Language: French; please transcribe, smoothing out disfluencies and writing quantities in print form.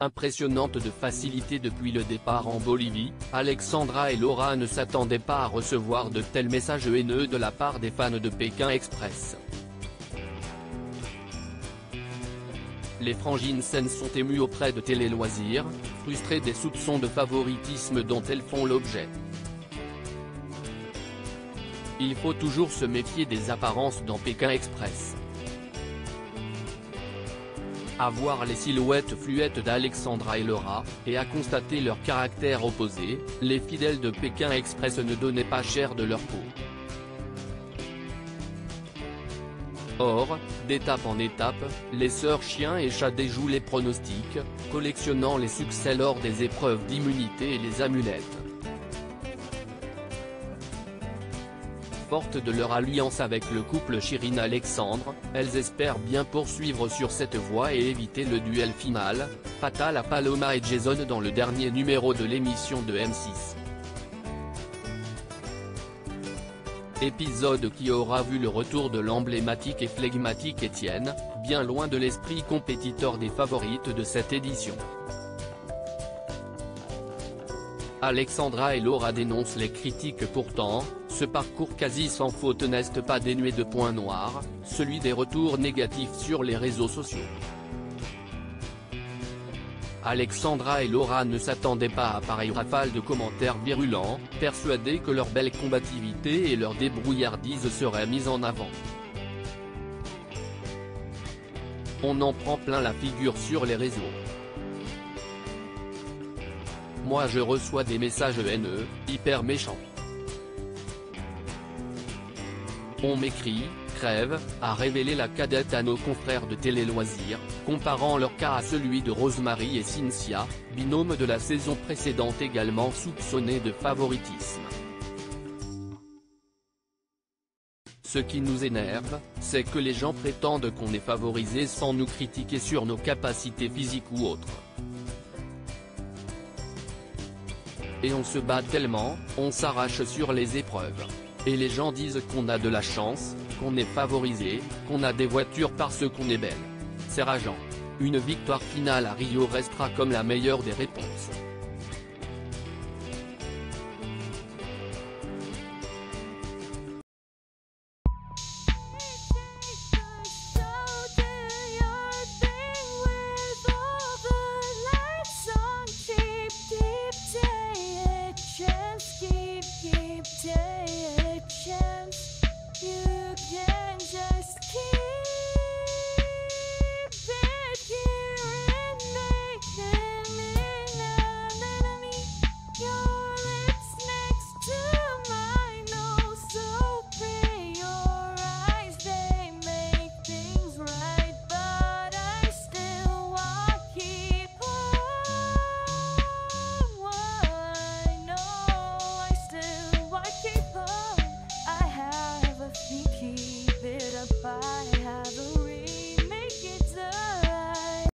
Impressionnante de facilité depuis le départ en Bolivie, Alexandra et Laura ne s'attendaient pas à recevoir de tels messages haineux de la part des fans de Pékin Express. Les frangines saines sont émues auprès de Télé Loisirs, frustrées des soupçons de favoritisme dont elles font l'objet. Il faut toujours se méfier des apparences dans Pékin Express. À voir les silhouettes fluettes d'Alexandra et Laura, et à constater leur caractère opposé, les fidèles de Pékin Express ne donnaient pas cher de leur peau. Or, d'étape en étape, les sœurs chiens et chats déjouent les pronostics, collectionnant les succès lors des épreuves d'immunité et les amulettes. Fortes de leur alliance avec le couple Chirine-Alexandre, elles espèrent bien poursuivre sur cette voie et éviter le duel final, fatal à Paloma et Jason dans le dernier numéro de l'émission de M6. Épisode qui aura vu le retour de l'emblématique et flegmatique Étienne, bien loin de l'esprit compétiteur des favorites de cette édition. Alexandra et Laura dénoncent les critiques pourtant, ce parcours quasi sans faute n'est pas dénué de points noirs, celui des retours négatifs sur les réseaux sociaux. Alexandra et Laura ne s'attendaient pas à pareille rafale de commentaires virulents, persuadées que leur belle combativité et leur débrouillardise seraient mises en avant. On en prend plein la figure sur les réseaux. Moi je reçois des messages haineux, hyper méchants. On m'écrit, crève, a révélé la cadette à nos confrères de Télé Loisirs, comparant leur cas à celui de Rosemary et Cynthia, binôme de la saison précédente également soupçonné de favoritisme. Ce qui nous énerve, c'est que les gens prétendent qu'on est favorisé sans nous critiquer sur nos capacités physiques ou autres. Et on se bat tellement, on s'arrache sur les épreuves. Et les gens disent qu'on a de la chance, qu'on est favorisé, qu'on a des voitures parce qu'on est belle. C'est rageant. Une victoire finale à Rio restera comme la meilleure des réponses.